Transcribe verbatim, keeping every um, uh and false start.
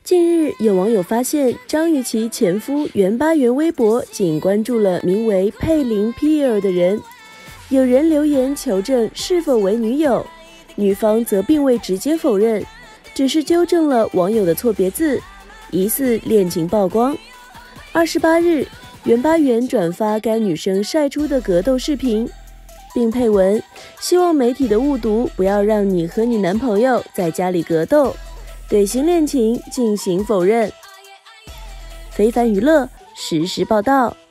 近日，有网友发现张雨绮前夫袁巴元微博仅关注了名为佩林 P L 的人，有人留言求证是否为女友，女方则并未直接否认，只是纠正了网友的错别字，疑似恋情曝光。二十八日，袁巴元转发该女生晒出的格斗视频，并配文：希望媒体的误读不要让你和你男朋友在家里格斗，对新恋情进行否认。非凡娱乐实时报道。